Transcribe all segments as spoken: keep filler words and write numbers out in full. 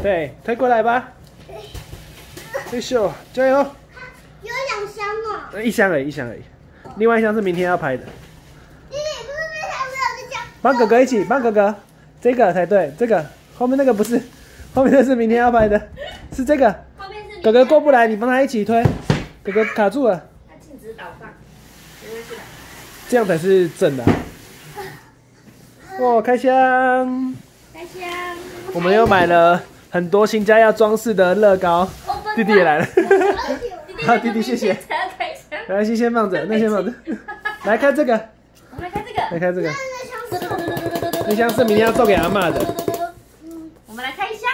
对，推过来吧。优秀，加油！ 有两箱哦。 一箱而已，一箱而已。另外一箱是明天要拍的。 弟弟，不是那箱没有这箱。 帮哥哥一起，帮哥哥，这个才对，这个后面那个不是，后面那是明天要拍的，是这个。 后面是哥哥过不来，你帮他一起推。哥哥卡住了。 它禁止倒放，没关系的。 这样才是正的、啊。哇，开箱！ 开箱。 我们又买了很多新家要装饰的乐高，弟弟也来了。好，弟弟谢谢。 才要开箱。 没关系，先放着，那先放着。来看这个， 我们来看这个。 来看这个， 那箱是那箱是明天要送给阿嬷的。 我们来开箱。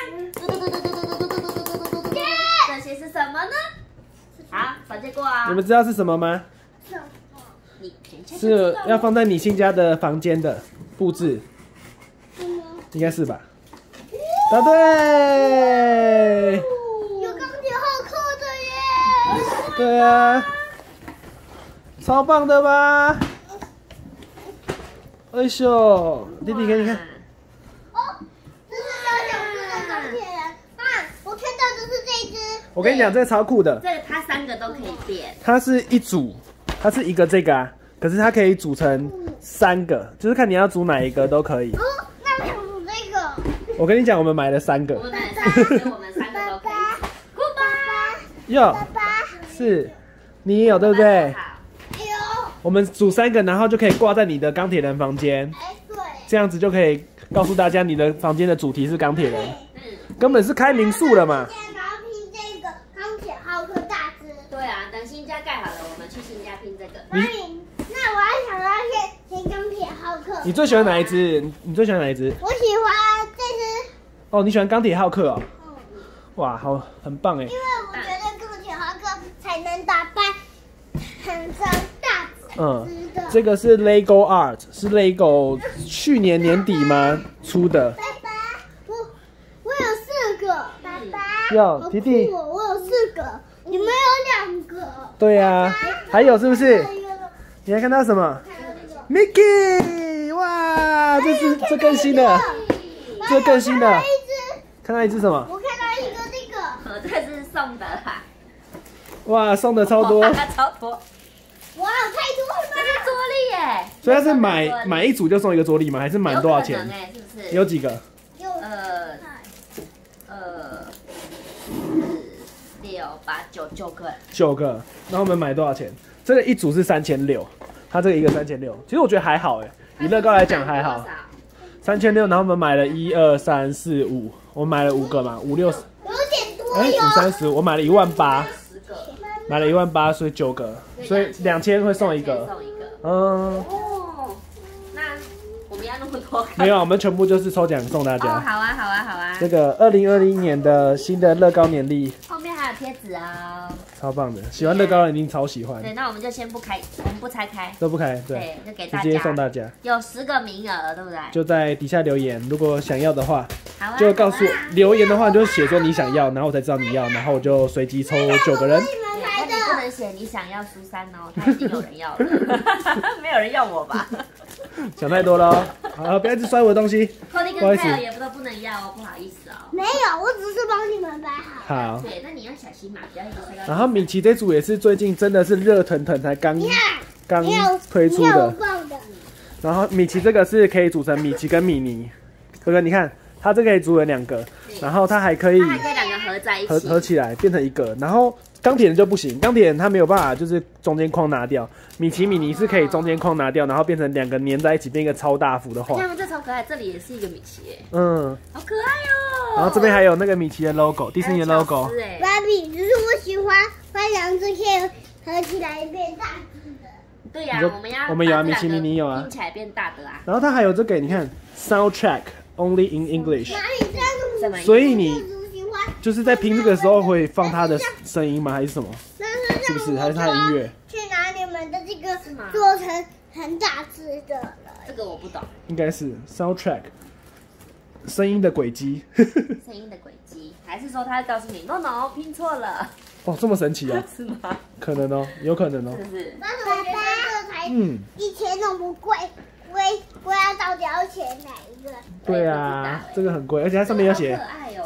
这些是什么呢？好，转接过啊。 你们知道是什么吗？ 你是要放在你新家的房间的布置，应该是吧？答对。 有钢铁浩克的耶！ 对啊，超棒的吧？哎呦，弟弟给你看。 哦，这是小小只的钢铁人。啊，我看到的是这一只。 我跟你讲，这个超酷的。 这个它三个都可以变。 它是一组，它是一个这个啊，可是它可以组成三个，就是看你要组哪一个都可以。 哦，那我想组这个。 我跟你讲，我们买了三个。 我们买了三个，所以我们三个都可以。酷吧？ 哟， 爸爸。 是，你也有对不对？ 好。 哎呦。 我们组三个，然后就可以挂在你的钢铁人房间， 哎，对。 这样子就可以告诉大家你的房间的主题是钢铁人， 嗯。 根本是开民宿了嘛。 然后拼这个钢铁浩克大只。 对啊，等新家盖好了，我们去新家拼这个。 那你，那我还想要先先钢铁浩克。 你最喜欢哪一只？你最喜欢哪一只？ 我喜欢这只。 哦，你喜欢钢铁浩克哦。 嗯。 哇，好，很棒哎。 因为我觉得钢铁浩克才能打败很长大只的。 嗯，这个是 Lego Art， 是 Lego 去年年底吗出的？ 爸爸，我我有四个。爸爸， 哟，弟弟， 我我有四个，你们有两个。 对呀、啊，还有是不是？你还看到什么 ？Mickey， 哇，这是这更新的，这更新的。看到一只什么？ 我看到一个这个。 哦，这是送的啦。 哇，送的超多。 超多。 哇，太多了吧！ 这是桌历耶。 所以它是买买一组就送一个桌历吗？还是满多少钱？ 有可能哎，是不是？ 有几个？ 有呃呃四六八九九个。 九个。那我们买多少钱？这个一组是三千六，它这个一个三千六。其实我觉得还好哎，以乐高来讲还好。三千六，然后我们买了一二三四五，我们买了五个嘛，五六十。 有点多哎， 哟。 五三十，我买了一万八。买了一万八，所以九个，所以两千会送一个。 送一个。 嗯。 哦，那我们要那么多？ 没有，我们全部就是抽奖送大家。 哦，好啊，好啊，好啊。 这个二零二零年的新的乐高年历， 后面还有贴纸啊。 超棒的，喜欢乐高的一定超喜欢。 对，那我们就先不开，我们不拆开。 都不开，对， 对，就给大家。 直接送大家。 有十个名额，对不对？ 就在底下留言，如果想要的话， 好啊。 就告诉我留言的话，就写说你想要，然后我才知道你要，然后我就随机抽九个人。 你不能写你想要苏珊哦，他一定有人要的，没有人要我吧？ 想太多了哦，好，不要一直摔我的东西。 托尼跟泰尔也不都不能要哦，不好意思哦。 没有，我只是帮你们摆好。 好。 对，那你要小心嘛，不要一直摔到。 然后米奇这组也是最近真的是热腾腾才刚刚推出的。然后米奇这个是可以组成米奇跟米妮，哥哥你看，它这个可以组成两个，然后它还可以它还可以两个合在一起， 合合起来变成一个。然后钢铁人就不行，钢铁人它没有办法就是中间框拿掉，米奇米妮是可以中间框拿掉，然后变成两个粘在一起变一个超大幅的画。 他们这超可爱，这里也是一个米奇耶， 嗯， 好可爱哦。 然后这边还有那个米奇的 logo， 迪士尼的 logo。 芭比，只是我喜欢把两只可以合起来变大只的。 对呀、啊，我们要我们有啊，米奇米妮有啊， 拼起来变大的啊。 然后它还有这个，你看 soundtrack only in English。 哪里这样？ 所以你就是在拼这个时候会放它的声音吗？还是什么？是不是？还是它的音乐？ 去拿你们的这个做成很大只的。 这个我不懂。 应该是 soundtrack 声音的轨迹。 声音的轨迹，还是说他会告诉你 no no 拼错了？ 哦，这么神奇啊！ 是吗？ 可能哦，有可能哦。 是不是？但是我觉得这才一千那么贵，贵贵啊，到底要选哪一个？ 对啊，这个很贵，而且它上面要写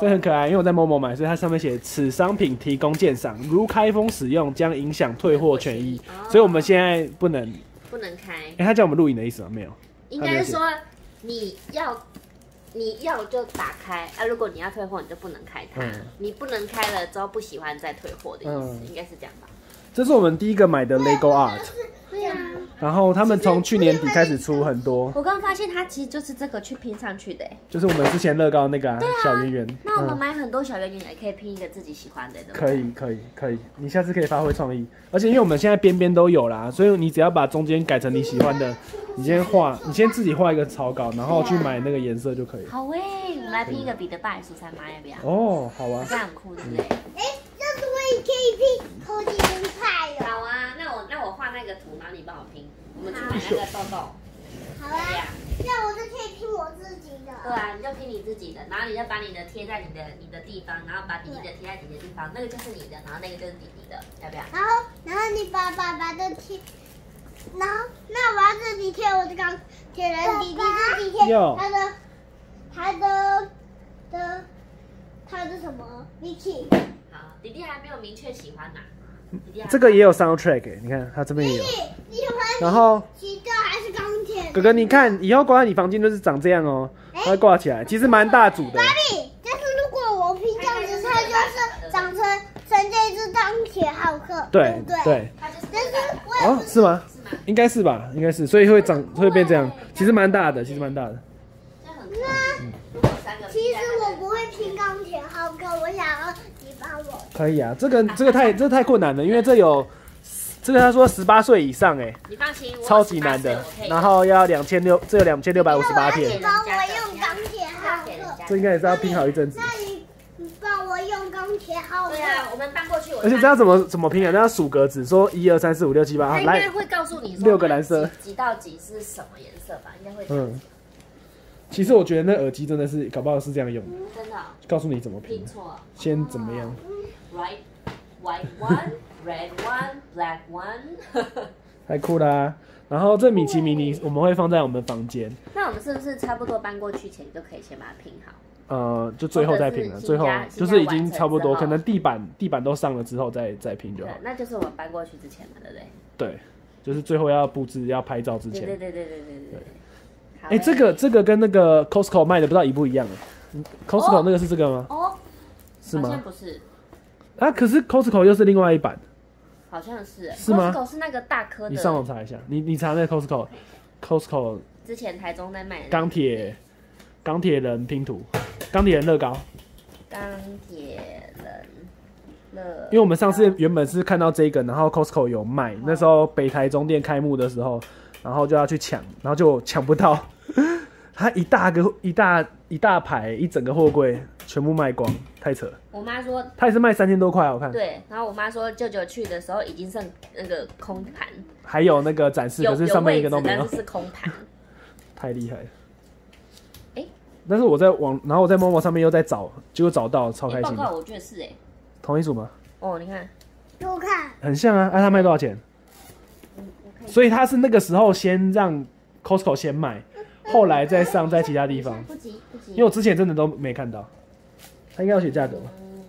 这很可爱，因为我在某某买，所以它上面写此商品提供鉴赏，如开封使用将影响退货权益， 哦、 所以我们现在不能不能开。 哎、欸，他叫我们录影的意思吗？没有， 应该是说你要你要就打开啊，如果你要退货，你就不能开它，嗯、你不能开了之后不喜欢再退货的意思，嗯、应该是这样吧？ 这是我们第一个买的 Lego Art。 对啊， 然后他们从去年底开始出很多。 我刚刚发现它其实就是这个去拼上去的， 就是我们之前乐高那个、啊啊、小圆圆。 那我们买很多小圆圆也可以拼一个自己喜欢的，对不对？ 可以可以可以，你下次可以发挥创意。而且因为我们现在边边都有啦，所以你只要把中间改成你喜欢的，你先画，你先自己画一个草稿，然后去买那个颜色就可以。 好诶，我们来拼一个彼得爸苏珊妈要不要？ 哦，好啊， 这样很酷，对不对？ 哎，这是我也可以拼超级厉害哦。 好啊，那我那我画那个图，然后你帮我拼。我们去买那个豆豆。 好啊，那我就可以拼我自己的。 对啊，你就拼你自己的，然后你就把你的贴在你的你的地方，然后把弟弟的贴在你的地方，那个就是你的，然后那个就是弟弟的，要不要？ 然后，然后你把爸爸的贴，然后那我要自己贴我的钢铁人，弟弟自己贴他的他的的他的什么 Vicky。 好，弟弟还没有明确喜欢哪。 这个也有 soundtrack， 欸、你看它这边也有。然后， 骑的还是钢铁？ 哥哥，你看以后挂在你房间就是长这样哦，它会挂起来，其实蛮大组的。 芭比，但是如果我拼这样子，它就是长成成这只钢铁浩克，对不对？对。但是我哦，是吗？应该是吧，应该是，所以会长会变这样，其实蛮大的，其实蛮大的。 那其实我不会拼钢铁浩克，我想要你帮我。 可以啊，这个这个太这个太困难了，因为这有这个他说十八岁以上哎， 你放心， 超级难的，然后要两千六，这有两千六百五十八片。 你帮我用钢铁浩克， 这应该也是要拼好一阵子。 那你帮我用钢铁浩克。 对啊，我们搬过去。 而且这要怎么怎么拼啊？这要数格子，说一二三四五六七八， 他应该会告诉你六个蓝色， 几到几是什么颜色吧？应该会。 嗯。其实我觉得那耳机真的是搞不好是这样用的， 真的、哦。 告诉你怎么拼， 拼错， 先怎么样 ？Right, white one, red one, black one 。 太酷啦、啊！然后这米奇米妮我们会放在我们房间。 那我们是不是差不多搬过去前就可以先把它拼好？ 呃，就最后再拼了，最后就是已经差不多，可能地板地板都上了之后再再拼就好。 那就是我们搬过去之前嘛，对不对？ 对，就是最后要布置要拍照之前。 对对对对对对对。 哎、欸，这个这个跟那个 Costco 卖的不知道一不一样哎 ？Costco 那个是这个吗？ 哦， 是吗？ 好像不是。 啊，可是 Costco 又是另外一版。 好像是。 是吗 ？Costco 是那个大颗的。 你上网查一下，你你查那个 Costco，Costco 之前台中在卖的钢铁钢铁人拼图，钢铁人乐高。 钢铁人乐。 因为我们上次原本是看到这个，然后 Costco 有卖，那时候北台中店开幕的时候。然后就要去抢，然后就抢不到，它一大个一大一大排一整个货柜全部卖光，太扯了。 我妈说， 它也是卖三千多块，我看。 对，然后我妈说，舅舅去的时候已经剩那个空盘， 还有那个展示，可是上面一个都没有， 但是是空盘， 太厉害了。 哎， 但是我在网，然后我在 Momo 上面又在找，结果找到，超开心。 报告，我觉得是哎， 同一组吗？ 哦，你看， 给我看， 很像啊，哎，它卖多少钱？所以他是那个时候先让 Costco 先卖，后来再上在其他地方。 不急不急， 因为我之前真的都没看到，他应该要写价格吧？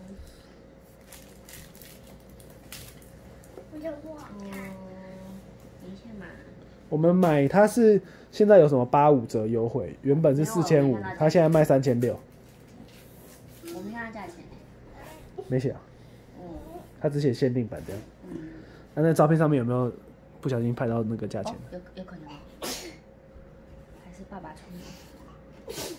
我想过。 嗯，等一下嘛。 我们买它是现在有什么八五折优惠，原本是四千五，它现在卖三千六。 我没看到价钱呢。 没写啊。 嗯。 它只写限定版这样。 嗯。 那那照片上面有没有？不小心拍到那个价钱、 哦，有有可能，还是爸爸充的。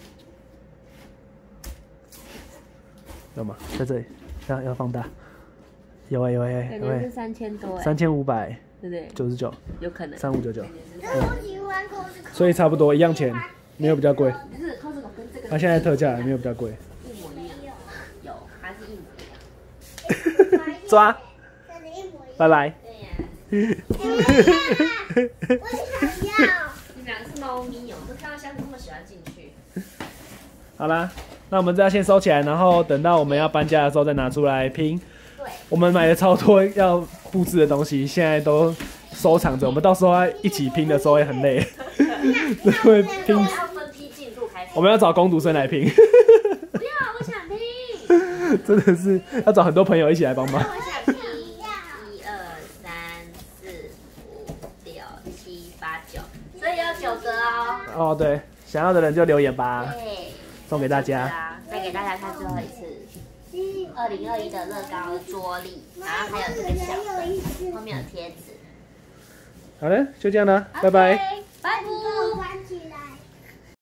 有吗？在这里，要要放大。有哎、欸、有哎、欸， 感觉是三千多哎。 三千五百， 对不对？ 九十九， 有可能。 三五九九。 所以差不多一样钱，没有比较贵。 不是 Costco 跟这个。 它现在特价没有比较贵。 一模一样。有，还是一模一样。 抓。拜拜。 我想要。 你们两个是猫咪哦，都看到箱子那么喜欢进去。 好啦，那我们这样先收起来，然后等到我们要搬家的时候再拿出来拼。 对。我们买了超多要布置的东西，现在都收藏着。我们到时候要一起拼的时候会很累，会拼。 我要分批进度开始。 我们要找工读生来拼。 不要，我想拼。 真的是要找很多朋友一起来帮忙。 一二三四五六七八九，所以要九个哦。 哦，对，想要的人就留言吧。 对， 送给大家。 再给大家看最后一次。二零二一的乐高桌历，然后还有这个小的，后面有贴纸。 好了，就这样了，拜拜。